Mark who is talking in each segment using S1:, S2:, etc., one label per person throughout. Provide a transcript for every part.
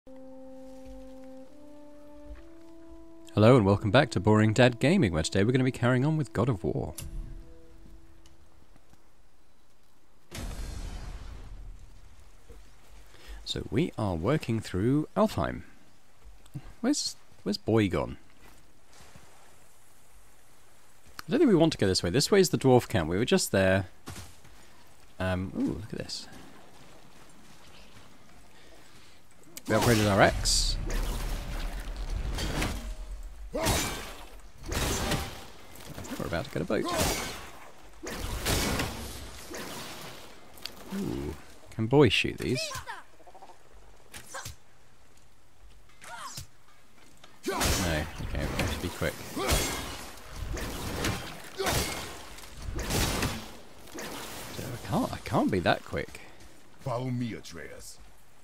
S1: Hello and welcome back to Boring Dad Gaming, where today we're going to be carrying on with God of War. So we are working through Alfheim. Where's Boy gone? I don't think we want to go this way. This way is the dwarf camp. We were just there. Ooh, look at this. We upgraded our axe. We're about to get a boat. Ooh, can boys shoot these? No, okay, we have to be quick. I can't be that quick.
S2: Follow me, Atreus.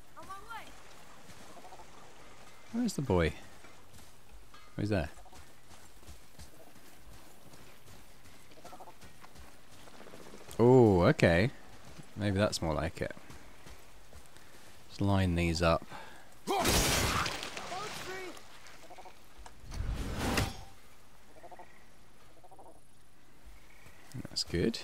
S1: Where's the boy? Who's there? Oh, okay. Maybe that's more like it. Just line these up. That's good.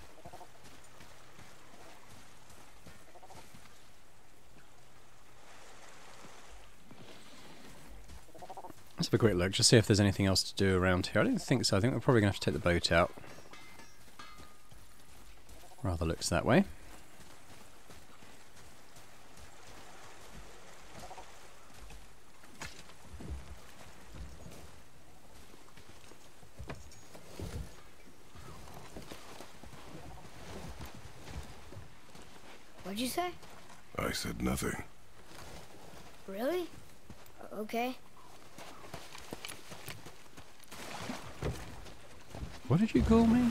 S1: Let's have a quick look, just see if there's anything else to do around here. I don't think so. I think we're probably going to have to take the boat out. Rather looks that way.
S3: What'd you say?
S2: I said nothing.
S3: Really? Okay.
S1: What did you call me?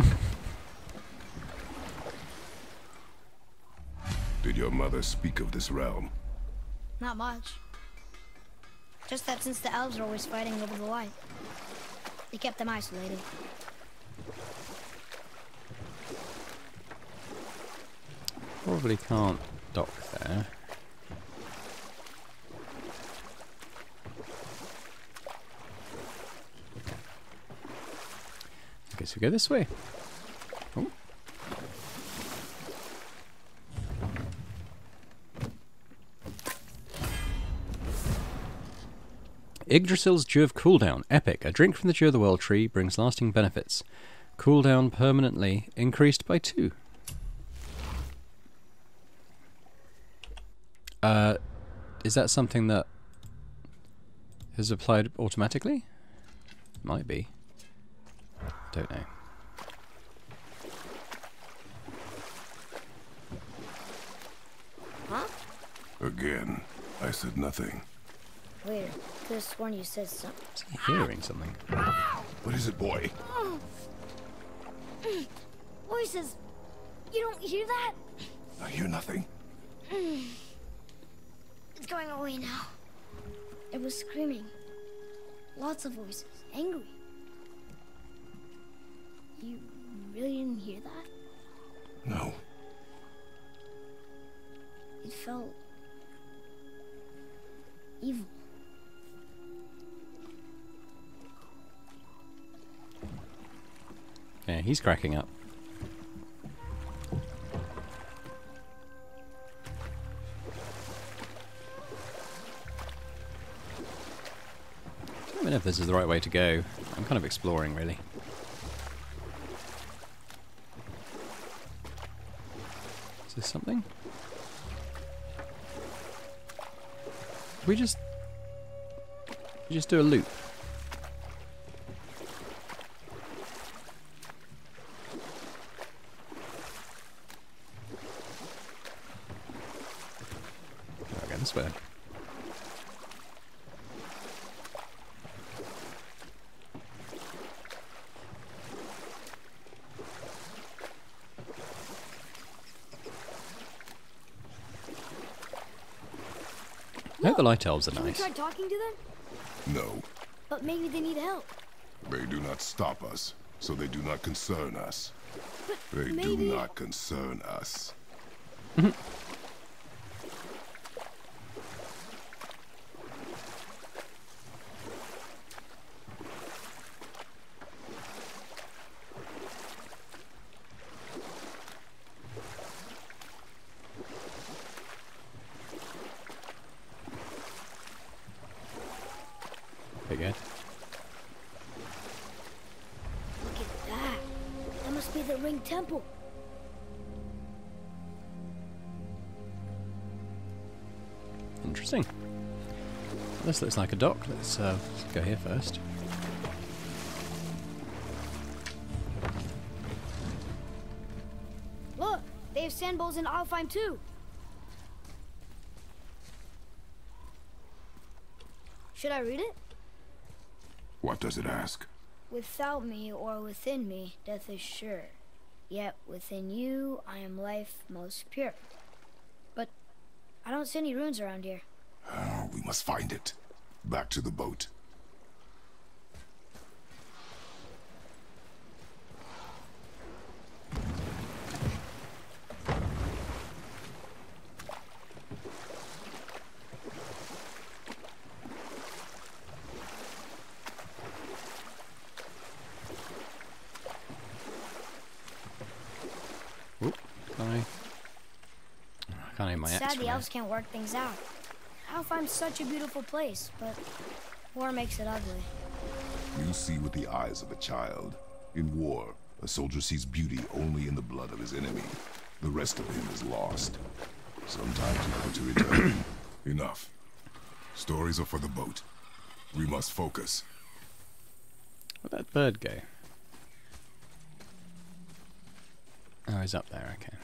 S2: Did your mother speak of this realm?
S3: Not much. Just that since the elves are always fighting over the light, they kept them isolated.
S1: Probably can't dock there. I guess we go this way. Oh. Yggdrasil's Dew of Cooldown. Epic. A drink from the Dew of the World tree brings lasting benefits. Cooldown permanently increased by 2. Is that something that is applied automatically? Might be. Don't know.
S3: Huh?
S2: Again, I said nothing.
S3: Wait, I could have sworn you said something.
S1: Is he hearing something?
S2: What is it, boy?
S3: Voices! You don't hear that?
S2: I hear nothing.
S3: It's going away now. It was screaming. Lots of voices. Angry. You really didn't hear that?
S2: No.
S3: It felt evil.
S1: Yeah, he's cracking up. I don't know if this is the right way to go. I'm kind of exploring, really. Is this something? We just do a loop. I'll go this way. I hope the light elves are
S3: Should we
S1: nice.
S3: try talking to them?
S2: No.
S3: But maybe they need help.
S2: They do not stop us, so they do not concern us.
S3: But
S2: They
S3: maybe...
S2: do not concern us.
S1: Big head.
S3: Look at that. That must be the Ring Temple.
S1: Interesting. This looks like a dock. Let's go here first.
S3: Look, they have sand bowls in Alfheim too. Should I read it?
S2: What does it ask?
S3: Without me or within me, death is sure. Yet within you, I am life most pure. But I don't see any runes around here.
S2: We must find it. Back to the boat.
S1: Oop, can't aim my
S3: It's
S1: axe
S3: sad
S1: from
S3: the elves
S1: here.
S3: can't work things out. Alfheim's such a beautiful place, but war makes it ugly.
S2: You see with the eyes of a child. In war, a soldier sees beauty only in the blood of his enemy. The rest of him is lost. Sometimes never to return. Enough. Stories are for the boat. We must focus.
S1: Where'd that bird go? Oh, he's up there, okay.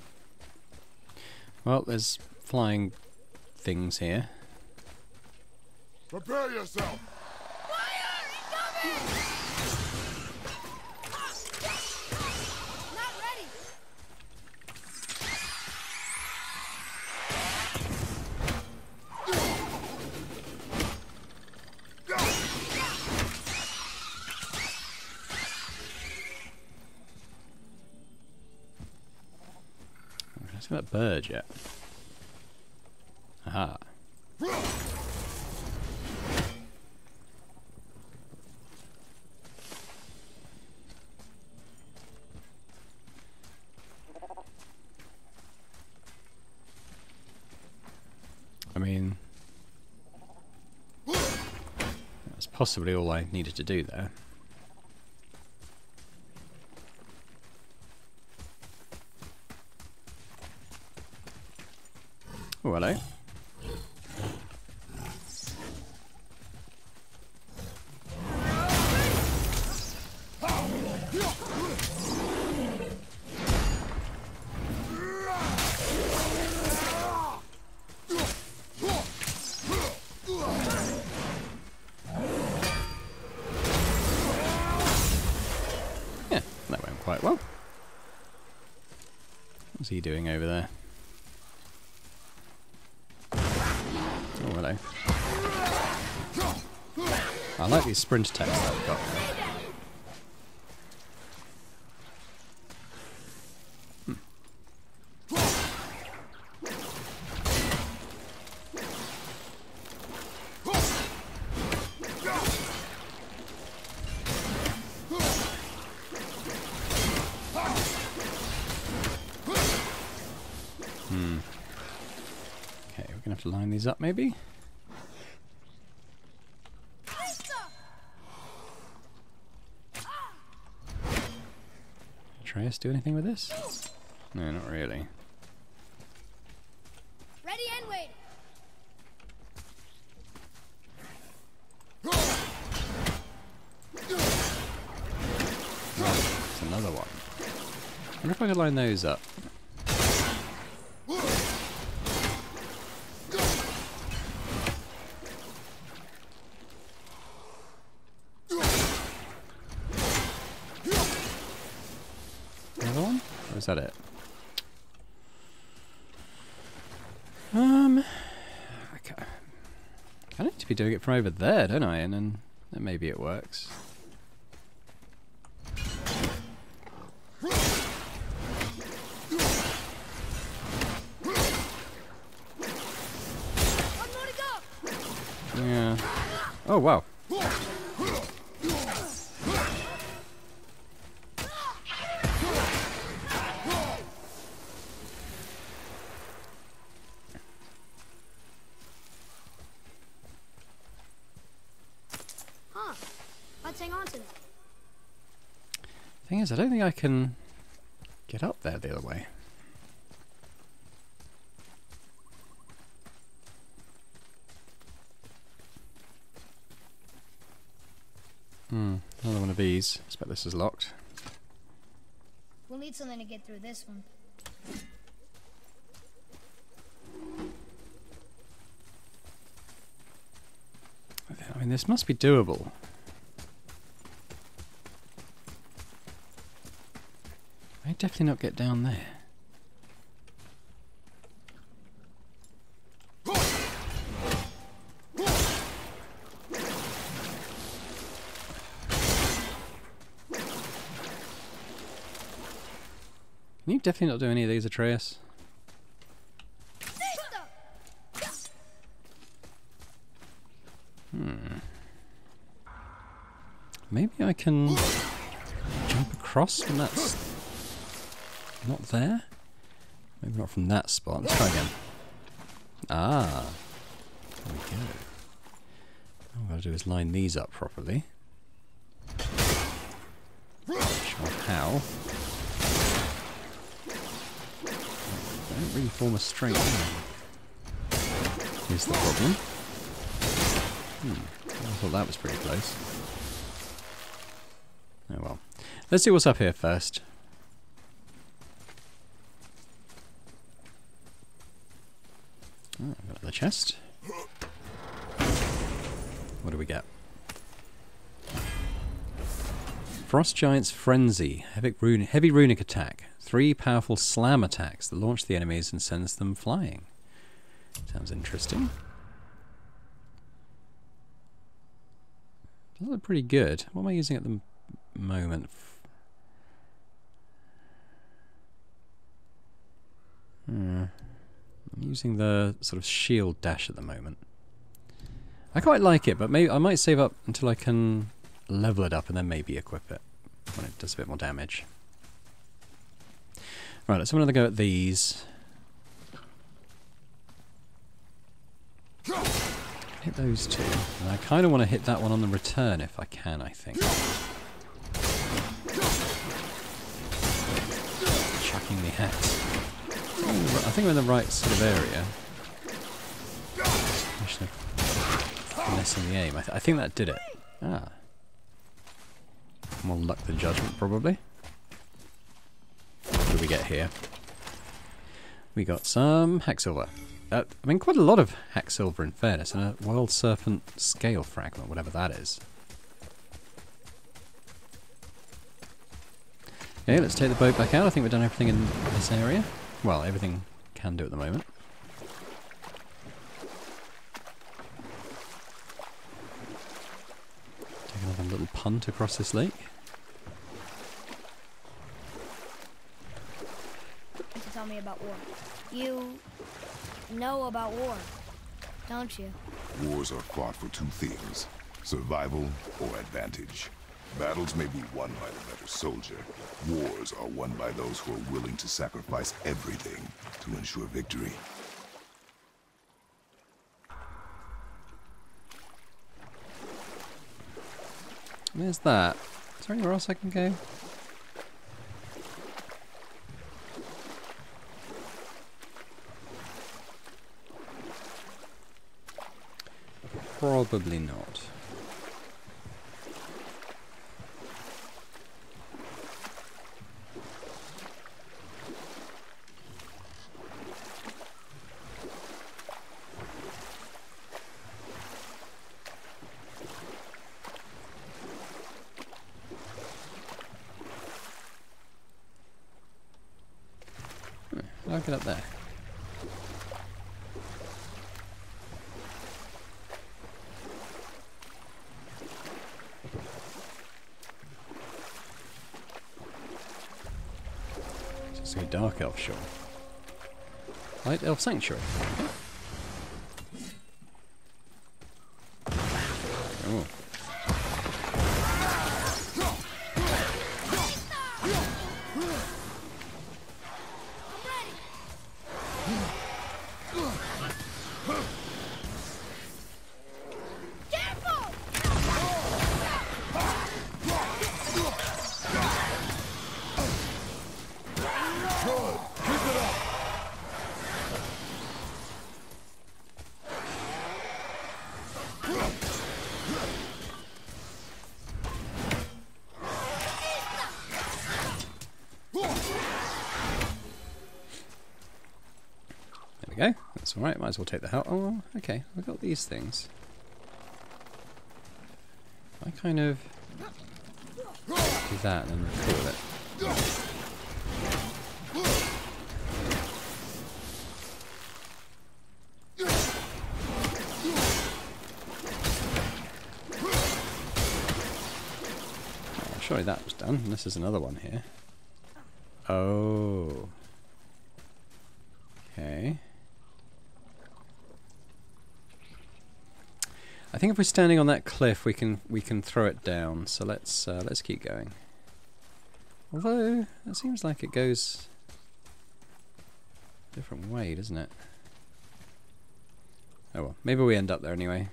S1: Well, there's flying things here.
S2: Prepare yourself!
S3: Not ready!
S1: I haven't seen that bird yet. Aha. I mean, that's possibly all I needed to do there. Oh, hello. Yeah, that went quite well. What's he doing over there? Oh, hello. I like these sprint attacks that I've got. Okay, we're gonna have to line these up maybe? Atreus do anything with this? No, not really.
S3: Ready and wait.
S1: It's another one. I wonder if I could line those up. Another one? Or is that it? I need to be doing it from over there, don't I? And then maybe it works.
S3: One more to go.
S1: Yeah. Oh, wow.
S3: hang on to them.
S1: Thing is, I don't think I can get up there the other way. Another one of these. I expect this is locked.
S3: We'll need something to get through this one.
S1: I mean, this must be doable. I definitely not get down there. Can you definitely not do any of these, Atreus? Maybe I can jump across when that's not there? Maybe not from that spot. Let's try again. Ah. There we go. All I've got to do is line these up properly. Not sure how. They don't really form a straight line. Here's the problem. I thought that was pretty close. Oh well. Let's see what's up here first. Oh, got the chest. What do we get? Frost Giant's Frenzy. Heavy runic attack. 3 powerful slam attacks that launch the enemies and sends them flying. Sounds interesting. Does look pretty good. What am I using at the moment? I'm using the sort of shield dash at the moment. I quite like it, but maybe I might save up until I can level it up and then maybe equip it when it does a bit more damage. Right, let's have another go at these. Hit those two. And I kind of want to hit that one on the return if I can, I think. Chucking the hat. I think we're in the right sort of area. Question of finessing the aim. I think that did it. Ah. More luck than judgment, probably. What do we get here? We got some Hacksilver. I mean, quite a lot of Hacksilver in fairness, and a World Serpent Scale Fragment, whatever that is. Okay, let's take the boat back out. I think we've done everything in this area. Well, everything can do at the moment. Take another little punt across this lake.
S3: You can tell me about war. You know about war, don't you?
S2: Wars are fought for 2 things, survival or advantage. Battles may be won by the better soldier. Wars are won by those who are willing to sacrifice everything to ensure victory.
S1: There's that. Is there anywhere else I can go? Probably not. How do I get up there? It's a Dark Elf Shore. Light Elf Sanctuary. Oh. That's alright, might as well take the health. Oh, okay, I've got these things. I kind of do that and then record it. Oh, surely that was done, unless there's another one here. Oh. Okay. I think if we're standing on that cliff, we can throw it down. So let's keep going. Although it seems like it goes a different way, doesn't it? Oh well, maybe we end up there anyway.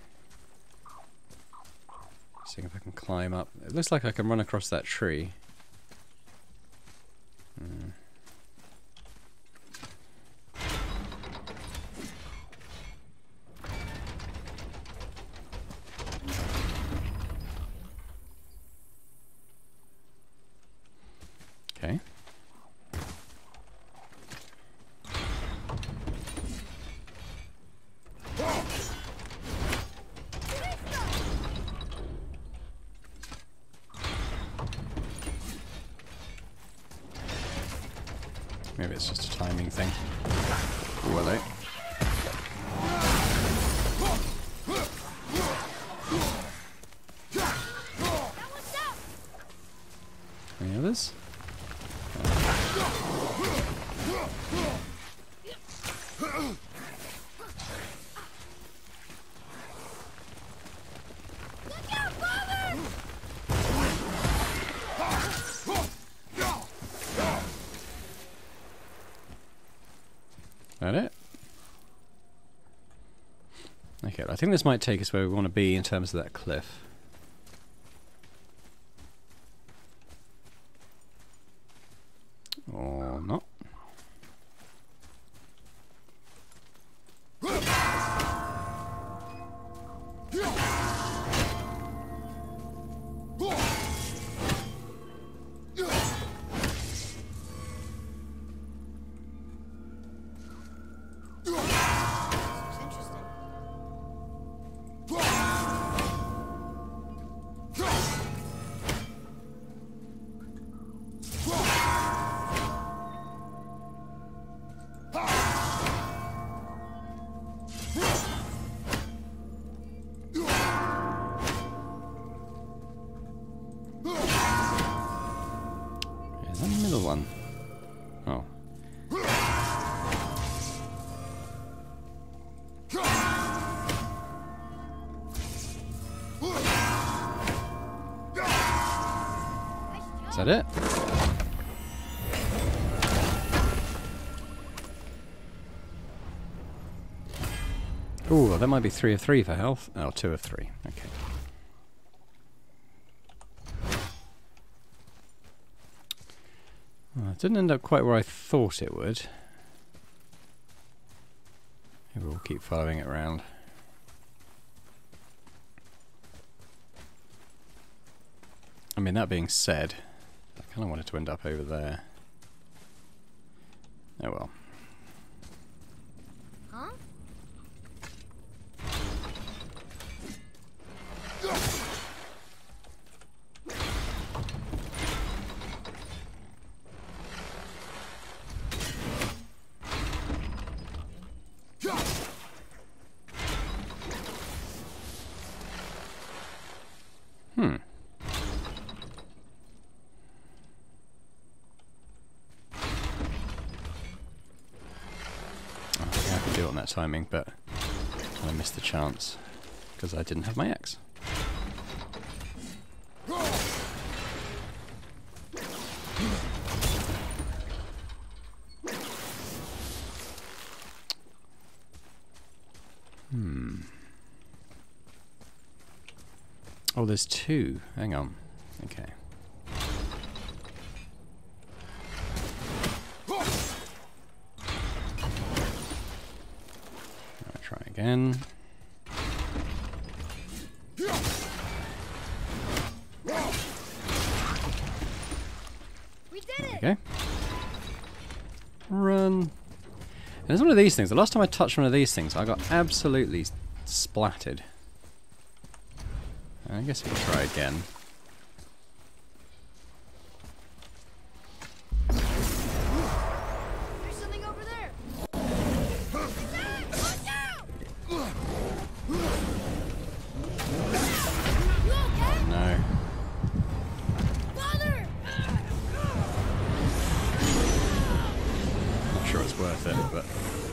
S1: Seeing if I can climb up. It looks like I can run across that tree. Okay. Maybe it's just a timing thing. Ooh, hello. Any others? That it? Okay, I think this might take us where we want to be in terms of that cliff. Or not. One. Oh. Is that it? Ooh, that might be 3 of 3 for health. Oh, 2 of 3. Okay. Well, it didn't end up quite where I thought it would. Maybe we'll keep following it around. I mean, that being said, I kind of wanted to end up over there. Oh well.
S3: Huh?
S1: Do it on that timing, but I missed the chance because I didn't have my axe. Oh, there's 2. Hang on. Okay. Try again.
S3: We did it.
S1: Okay. Run. And it's one of these things. The last time I touched one of these things, I got absolutely splattered. I guess we'll try again.
S3: There's something over there. Dad, watch out! You okay?
S1: No.
S3: Father!
S1: Not sure it's worth it, but...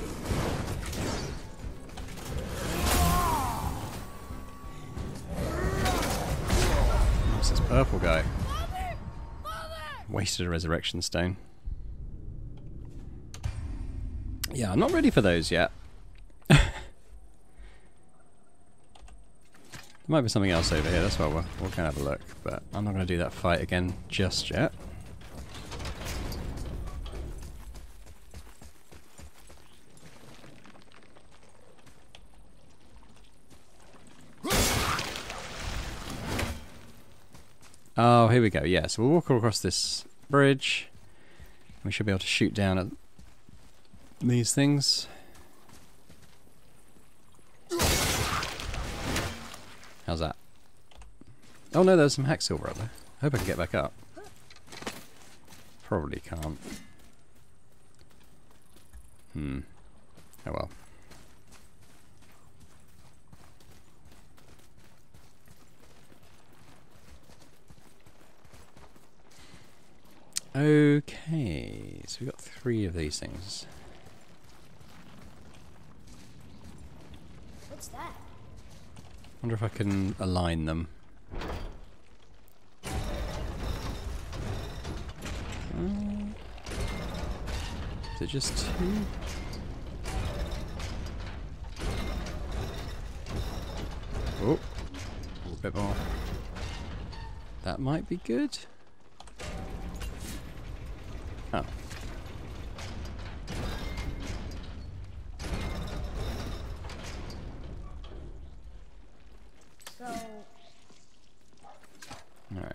S1: What's this purple guy?
S3: Father! Father!
S1: Wasted a resurrection stone. Yeah, I'm not ready for those yet. There might be something else over here, that's why we're going to have a look. But I'm not going to do that fight again just yet. Oh, here we go. Yeah, so we'll walk across this bridge. We should be able to shoot down at these things. How's that? Oh no, there's some hack silver up there. I hope I can get back up. Probably can't. Oh well. Okay, so we've got 3 of these things.
S3: What's that?
S1: Wonder if I can align them. Is it just 2? Oh, a little bit more. That might be good. Oh.
S3: So,
S1: Alright.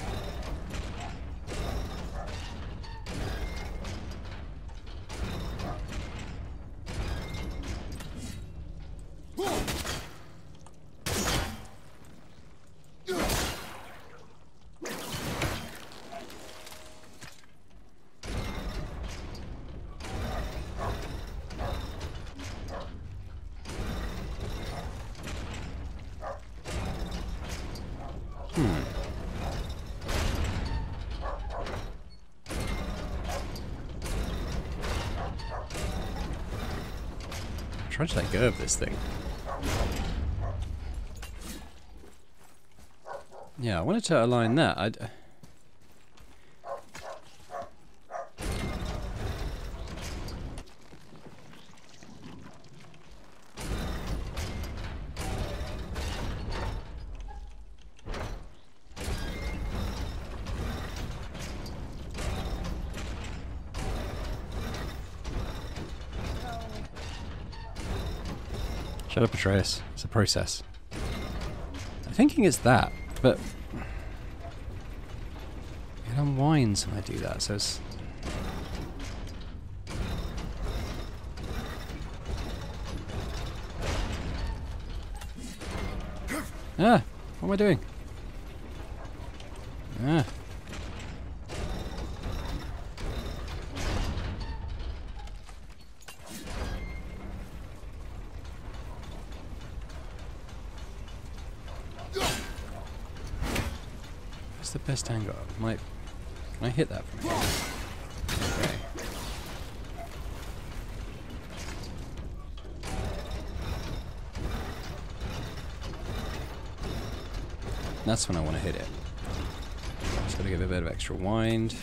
S1: Try to let go of this thing. Yeah, I wanted to align that. Shut up, Atreus. It's a process. I'm thinking it's that, but it unwinds when I do that, so it's... Ah! What am I doing? Ah. What's the best angle? Can I hit that from here? Okay. That's when I want to hit it. Just got to give it a bit of extra wind.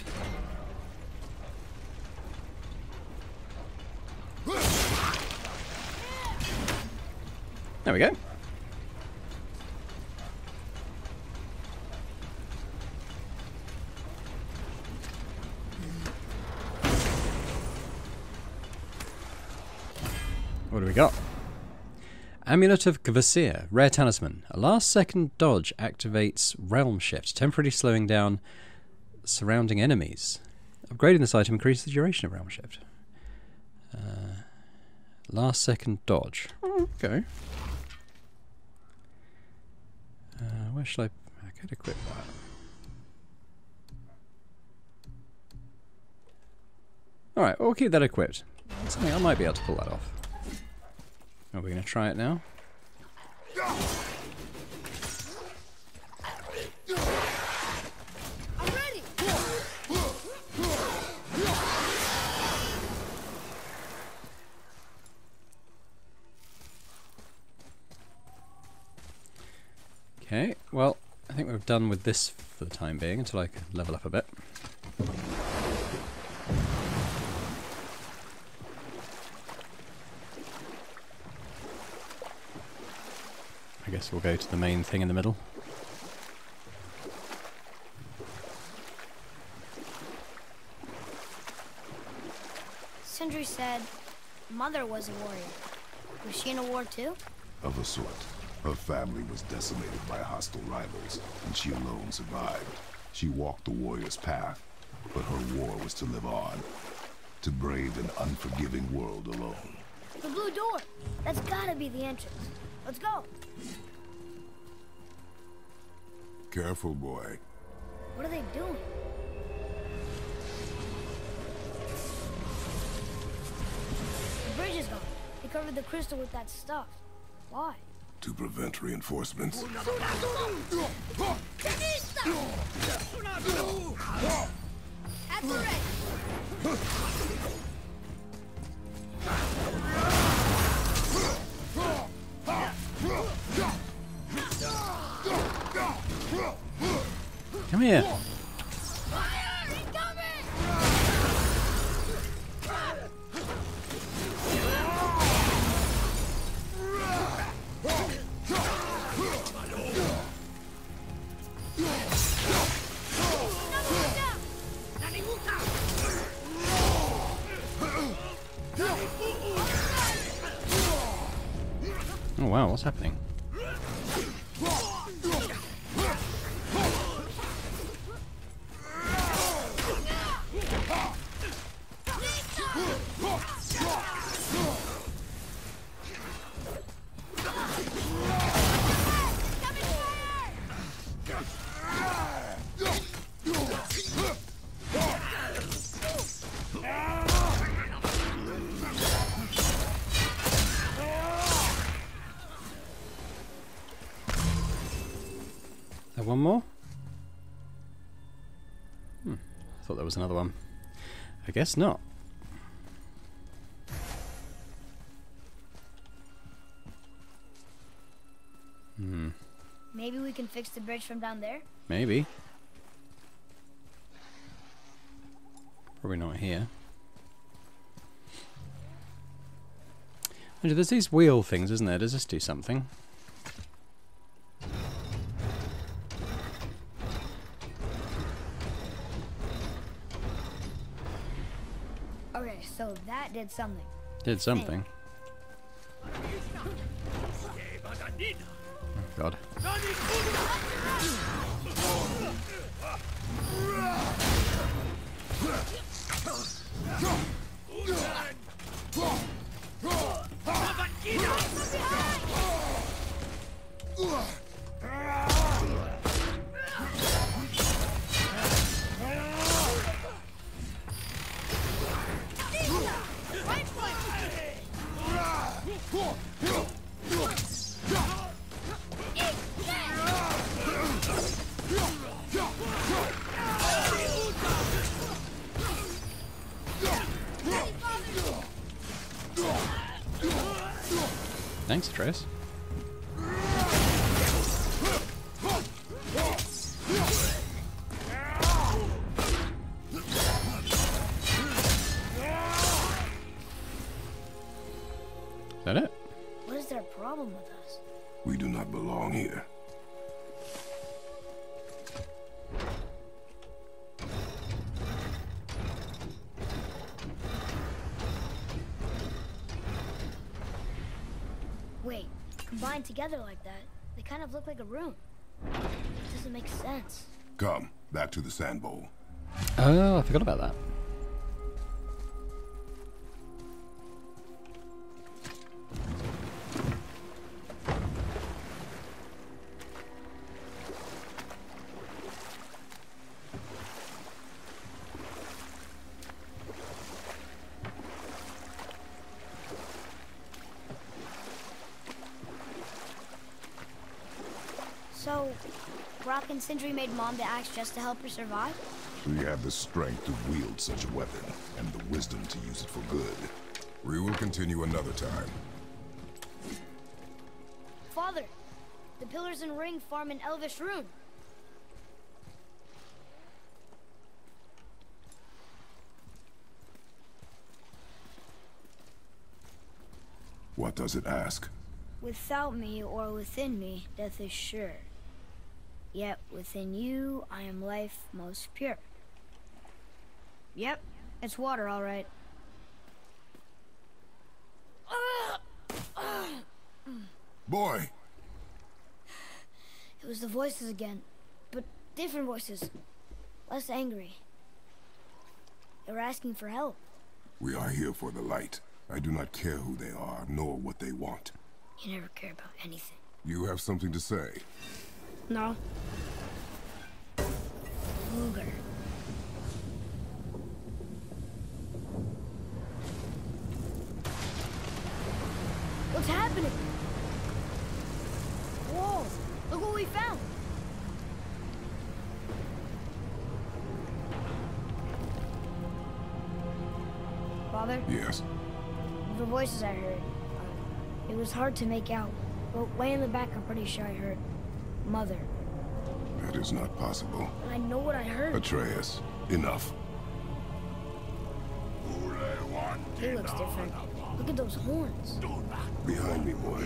S1: There we go. What do we got? Amulet of Kvasir, rare talisman. A last second dodge activates Realm Shift, temporarily slowing down surrounding enemies. Upgrading this item increases the duration of Realm Shift. Last second dodge. Oh, okay. Where shall I could equip that. Alright, we'll keep that equipped. Something I might be able to pull that off. Are we going to try it now?
S3: I'm ready.
S1: Okay, well, I think we're done with this for the time being until I can level up a bit. I guess we'll go to the main thing in the middle.
S3: Sindri said Mother was a warrior. Was she in a war too?
S2: Of a sort. Her family was decimated by hostile rivals, and she alone survived. She walked the warrior's path, but her war was to live on. To brave an unforgiving world alone.
S3: The blue door. That's gotta be the entrance. Let's go.
S2: Careful, boy.
S3: What are they doing? The bridge is gone. They covered the crystal with that stuff. Why?
S2: To prevent reinforcements.
S3: At the ready.
S1: Come here! Oh wow, what's happening? One more? I thought there was another one. I guess not.
S3: Maybe we can fix the bridge from down there?
S1: Maybe. Probably not here. There's these wheel things, isn't there? Does this do something?
S3: Okay, so that did something.
S1: Did something. Oh god. Thanks, Trace. Is that it?
S3: What is their problem with us?
S2: We do not belong here.
S3: Wait, combined together like that, they kind of look like a room. It doesn't make sense.
S2: Come, back to the sand bowl.
S1: Oh, I forgot about that.
S3: So, Brock and Sindri made Mom the axe just to help her survive?
S2: We have the strength to wield such a weapon, and the wisdom to use it for good. We will continue another time.
S3: Father, the pillars and ring form an Elvish rune.
S2: What does it ask?
S3: Without me or within me, death is sure. Yet within you, I am life most pure. Yep, it's water, all right.
S2: Boy!
S3: It was the voices again, but different voices. Less angry. They were asking for help.
S2: We are here for the light. I do not care who they are, nor what they want.
S3: You never care about anything.
S2: You have something to say?
S3: No. Luger. What's happening? Whoa! Look what we found! Father?
S2: Yes.
S3: The voices I heard. It was hard to make out, but way in the back I'm pretty sure I heard Mother.
S2: That is not possible.
S3: And I know what I heard.
S2: Atreus, enough.
S3: He looks different. Look at those horns.
S2: Behind me, boy.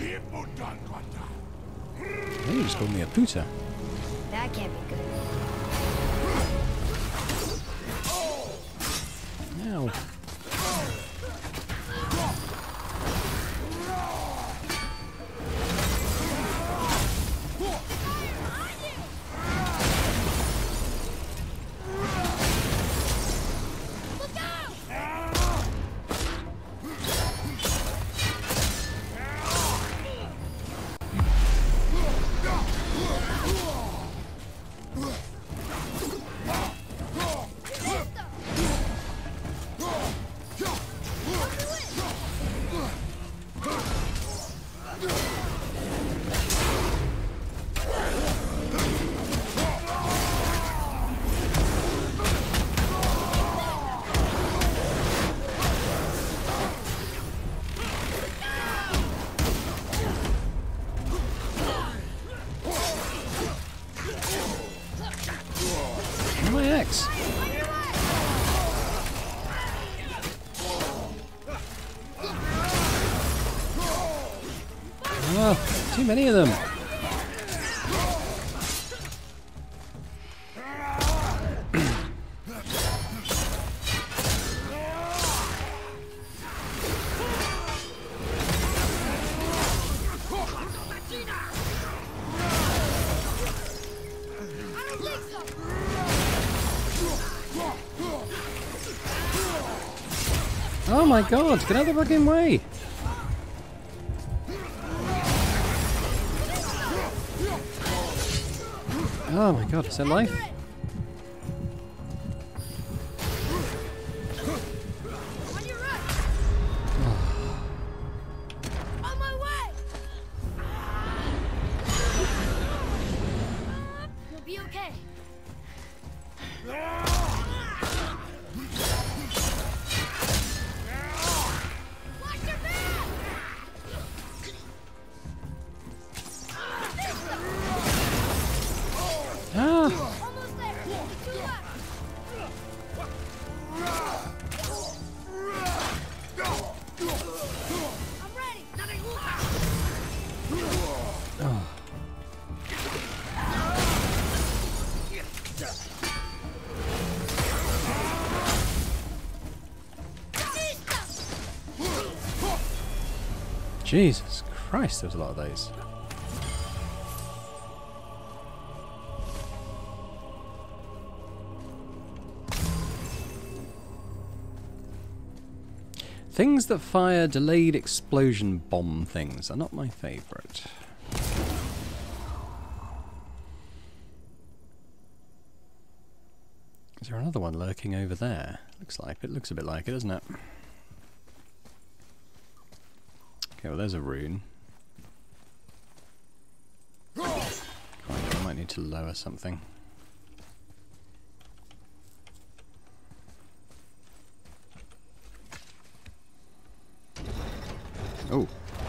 S1: He just called me a puta.
S3: That can't be good.
S1: Ow. My axe. Oh, too many of them. Oh my god, get out of the fucking way! Oh my god, is that life?
S3: On your right. On my way. You'll be okay. Watch your back.
S1: Ah!
S3: Almost there. Two left. I'm ready.
S1: Oh. Jesus Christ, there's a lot of those. Things that fire delayed explosion bomb things are not my favourite. Is there another one lurking over there? Looks like it. Looks a bit like it, doesn't it? Okay, well there's a rune. Kind of. to lower something. Oh.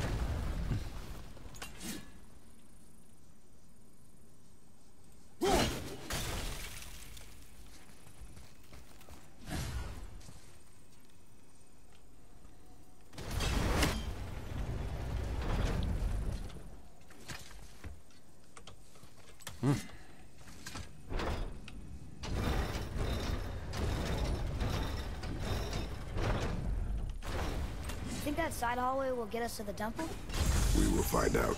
S3: Think that side hallway will get us to the temple?
S2: We will find out.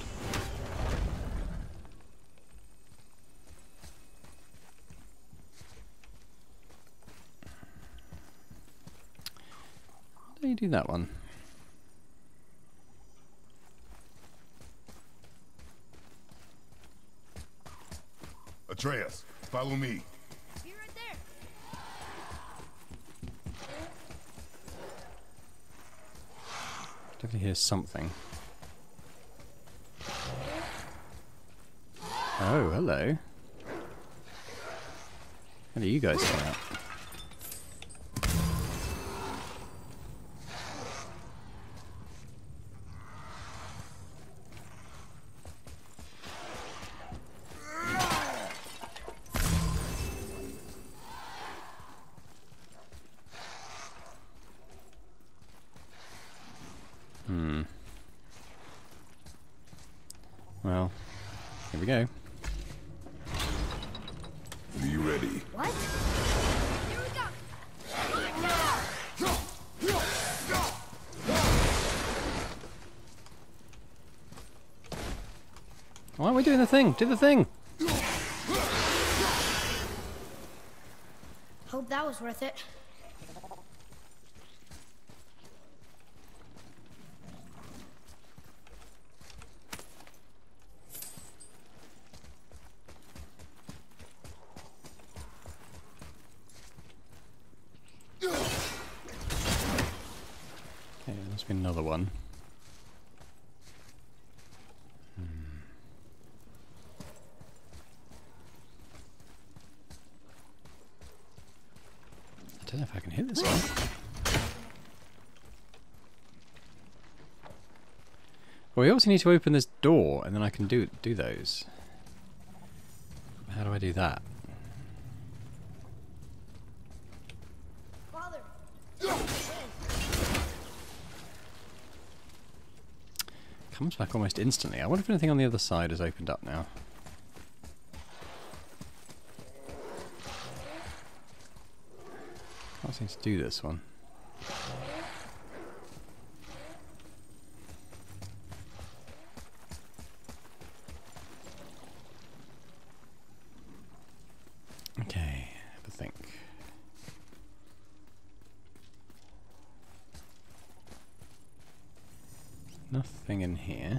S1: How do you do that one?
S2: Atreus, follow me.
S3: Be right there.
S1: Definitely hear something. Oh, hello. How do you guys come out? Well, here we go.
S2: Are you ready?
S3: What? Here we go.
S1: Why aren't we doing the thing? Do the thing!
S3: Hope that was worth it.
S1: Okay, there must be another one. I don't know if I can hit this one. Well, we also need to open this door, and then I can do those. How do I do that?
S3: Father.
S1: Comes back almost instantly. I wonder if anything on the other side has opened up now. Can't seem to do this one. Okay, have a think. Nothing in here.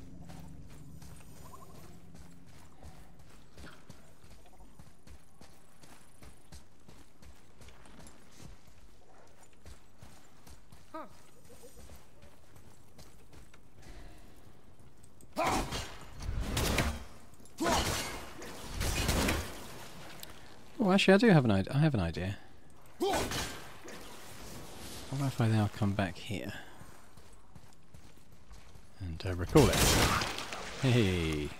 S1: Oh, actually, I do have an idea. I have an idea. What if I now come back here and recall it? Hey.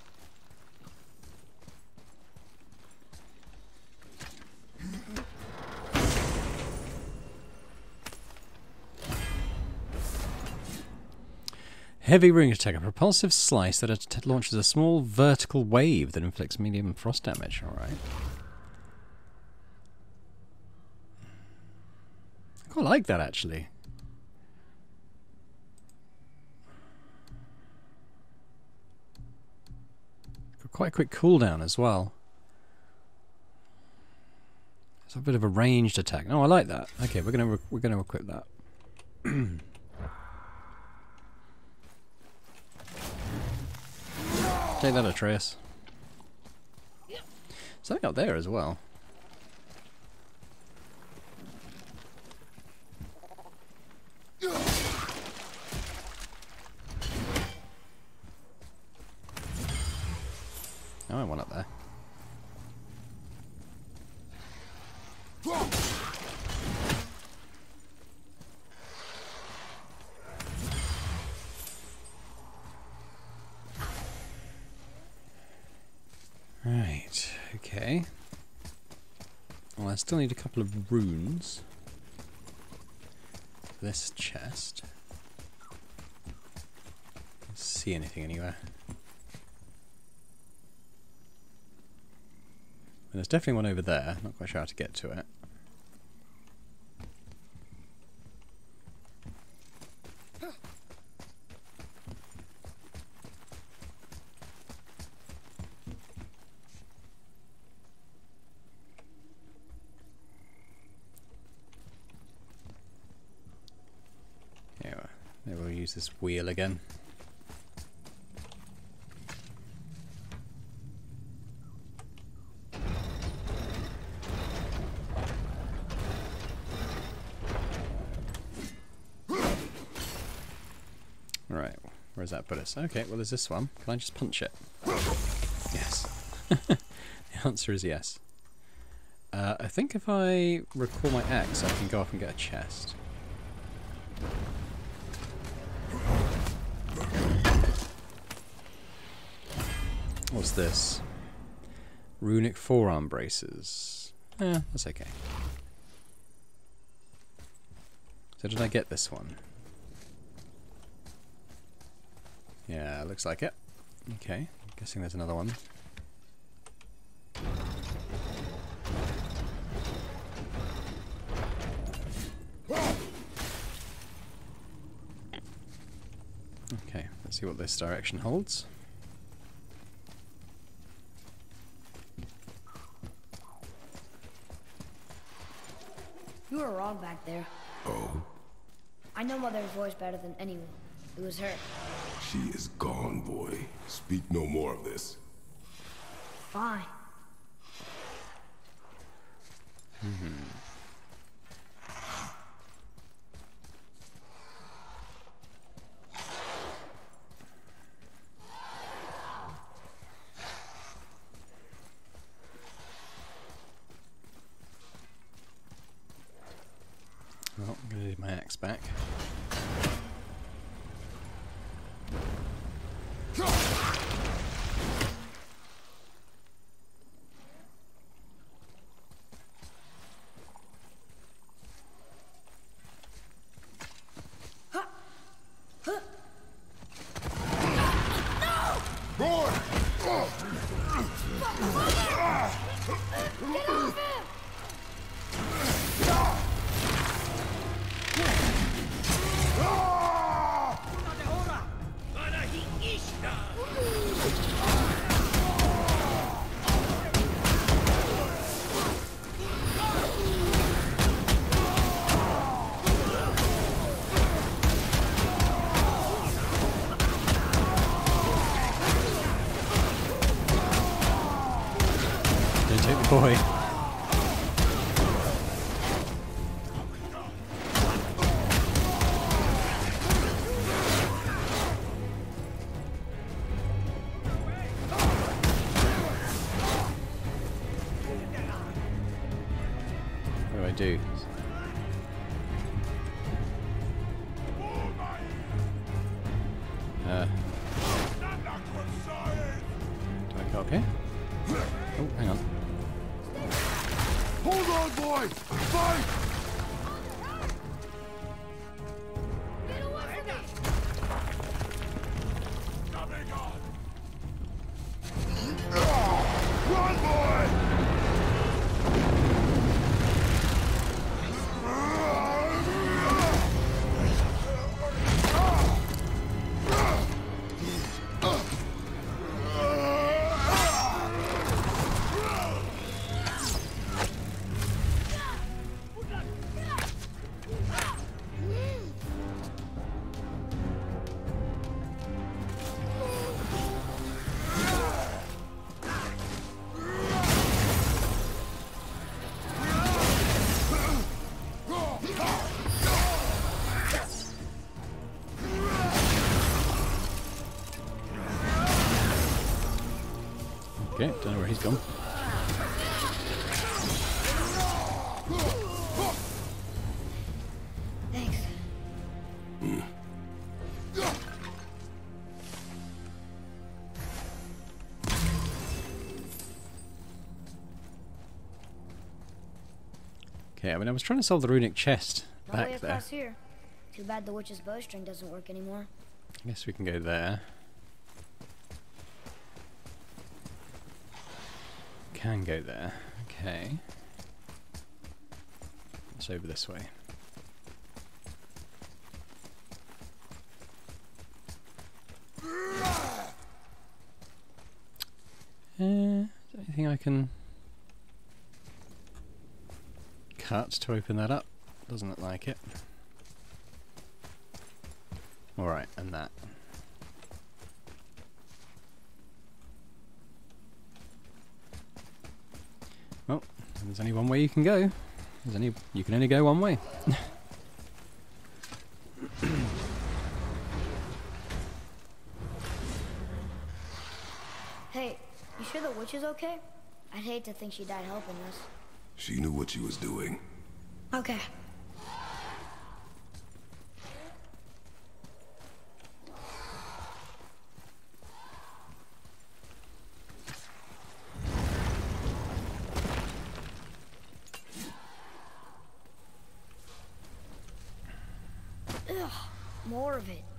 S1: Heavy ring attack, a propulsive slice that launches a small vertical wave that inflicts medium frost damage. All right. I quite like that, actually. Got quite a quick cooldown as well. It's a bit of a ranged attack. Oh, I like that. Okay, we're gonna equip that. Take that, Atreus. Something up there as well. Oh, I want up there. Right, okay. Well, I still need a couple of runes for this chest. Let's see anything anywhere. And there's definitely one over there. Not quite sure how to get to it. Yeah, maybe we'll use this wheel again. Right, where does that put us? Okay, well there's this one. Can I just punch it? Yes. The answer is yes. I think if I recall my axe, I can go up and get a chest. What's this? Runic forearm braces. That's okay. So did I get this one? Yeah, looks like it. Okay, guessing there's another one. Okay, let's see what this direction holds.
S3: You were wrong back there.
S2: Oh,
S3: I know Mother's voice better than anyone. It was her.
S2: she is gone, boy. Speak no more of this.
S3: Fine.
S1: Well, I'm going to need my axe back. Don't take the boy. What do I do? Do I go up here? Oh, hang on.
S2: Hold on, boy! Fight! Run, boy!
S1: Okay, don't know where he's gone.
S3: Thanks.
S1: Okay, I mean, I was trying to solve the runic chest
S3: No way
S1: back there.
S3: across here. Too bad the witch's bowstring doesn't work anymore.
S1: I guess we can go there. Can go there. Okay. It's over this way. Is there anything I can cut to open that up? Doesn't look like it. Alright, and that. Well, there's only one way you can go. You can only go one way.
S3: Hey, you sure the witch is okay? I'd hate to think she died helping us.
S2: She knew what she was doing.
S3: Okay. Ugh, more of it.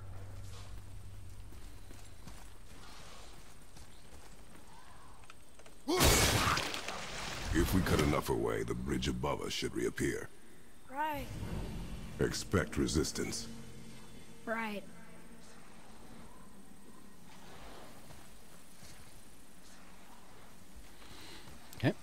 S2: If we cut enough away, the bridge above us should reappear.
S3: Right.
S2: Expect resistance.
S3: Right.
S1: Okay.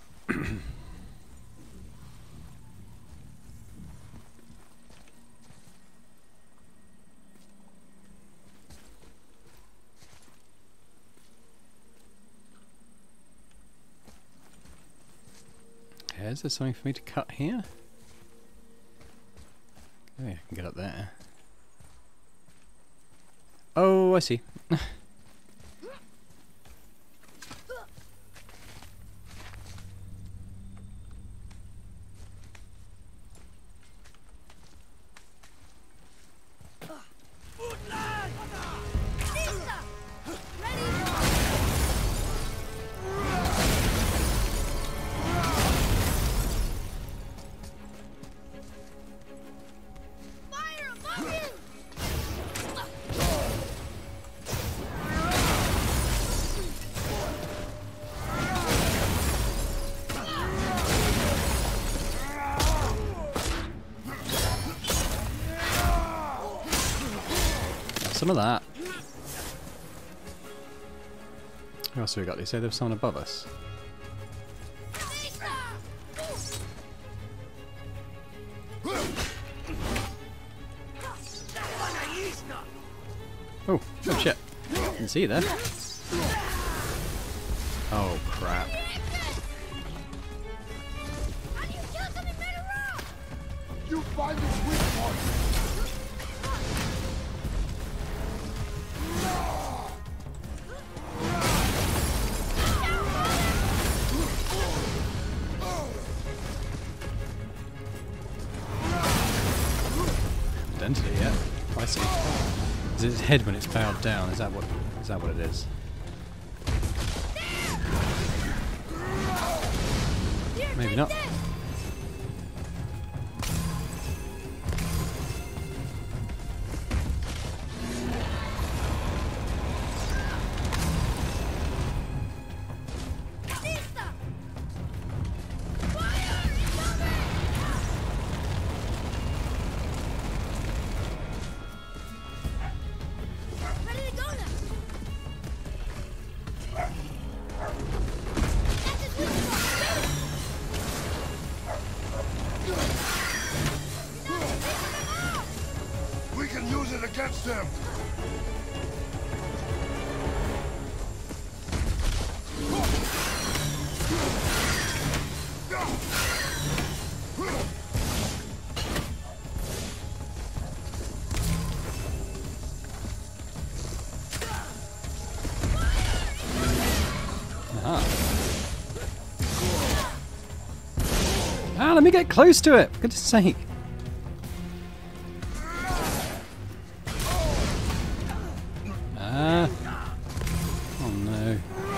S1: Is there something for me to cut here? Oh yeah, I can get up there. Oh, I see. Some of that. What else have we got? They say there's someone above us. Oh, oh shit. Didn't see you there. Oh crap.
S4: You find this weak point.
S1: Dented it yet? Oh, I see. Is it its head when it's bowed down? Is that what it is? Maybe not.
S2: We can use it against them.
S1: Ah. Ah, let me get close to it, for goodness sake. Ah. Oh no.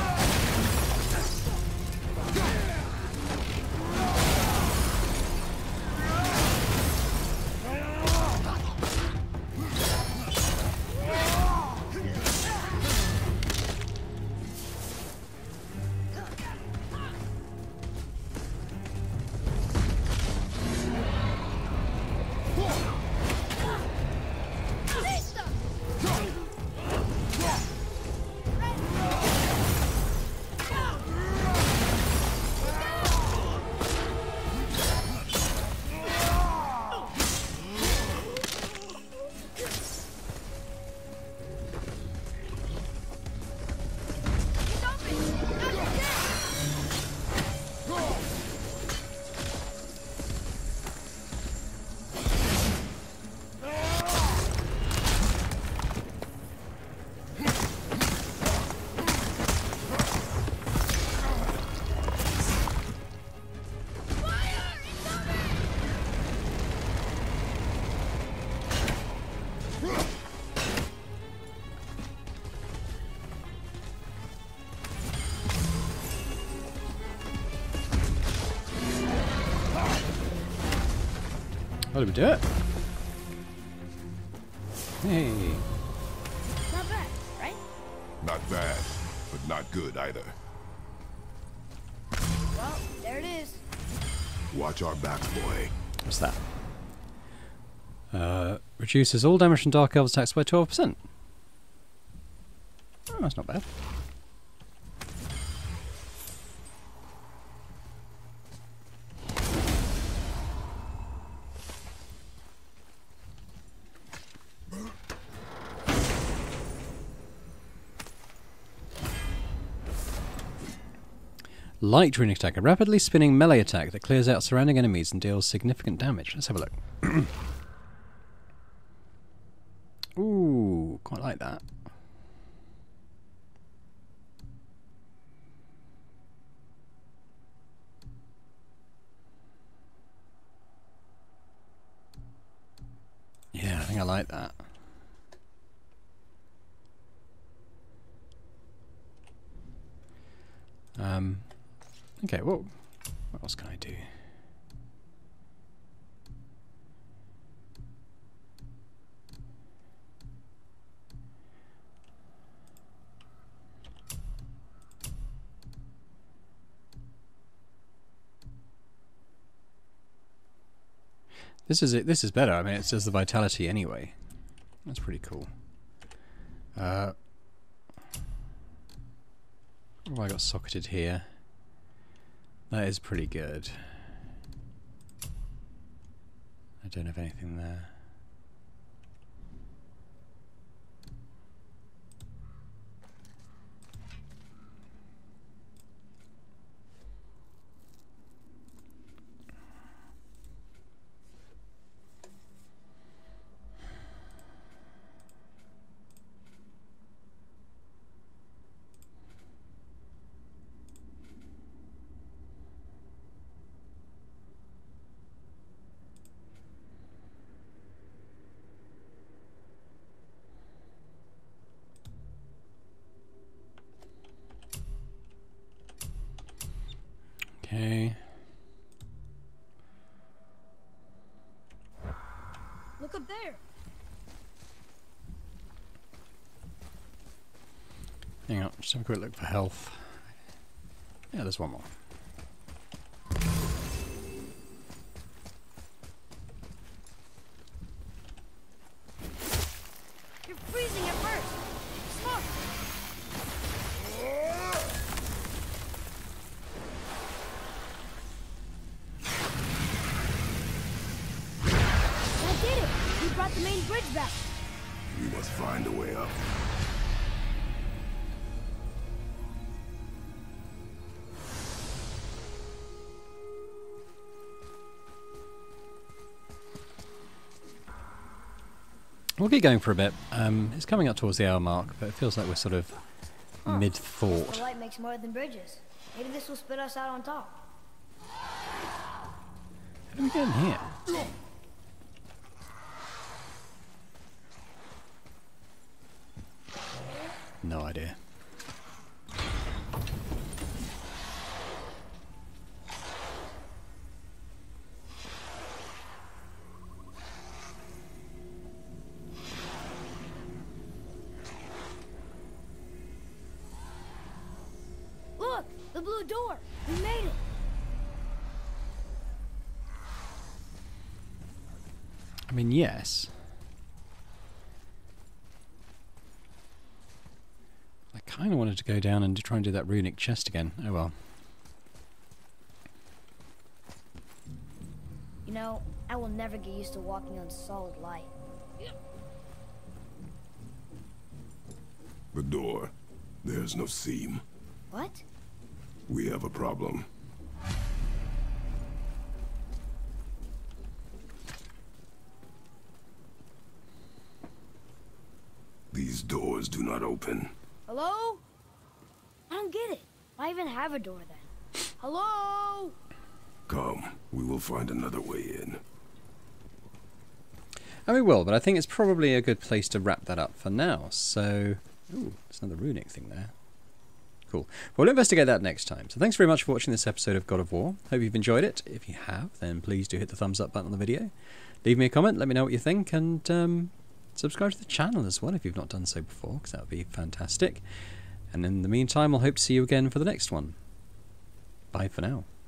S1: How did we do it? Hey.
S3: Not bad, right?
S2: Not bad, but not good either.
S3: Well, there it is.
S2: Watch our back, boy.
S1: What's that? Reduces all damage from Dark Elves attacks by 12%. Oh, that's not bad. Light runic attack, a rapidly spinning melee attack that clears out surrounding enemies and deals significant damage. Let's have a look. Ooh, quite like that. Yeah, I think I like that. Okay, well, what else can I do? This is it. This is better. I mean, it says the vitality anyway. That's pretty cool. What have I got socketed here? That is pretty good. I don't have anything there. Okay.
S3: Look up there.
S1: Hang on, just have a quick look for health. Yeah, there's one more.
S3: You're freezing at first. Smart. I did it. We brought the main bridge back.
S2: We must find a way up.
S1: We'll keep going for a bit. It's coming up towards the hour mark, but it feels like we're sort of
S3: The
S1: mid-thought.
S3: light makes more than bridges. Maybe this will spit us out on top.
S1: How do we get in here? No idea.
S3: Look! The blue door! We made it!
S1: I mean, yes. I kind of wanted to go down and try and do that runic chest again. Oh well.
S3: You know, I will never get used to walking on solid light.
S2: The door. There's no seam.
S3: What?
S2: We have a problem. These doors do not open.
S3: Hello? I don't get it. Why even have a door then? Hello?
S2: Come, we will find another way in.
S1: And we will, but I think it's probably a good place to wrap that up for now. So, ooh, there's another runic thing there. Cool. We'll investigate that next time. So thanks very much for watching this episode of God of War. Hope you've enjoyed it. If you have, then please do hit the thumbs up button on the video. Leave me a comment, let me know what you think, and subscribe to the channel as well if you've not done so before, because that would be fantastic. And in the meantime, I'll hope to see you again for the next one. Bye for now.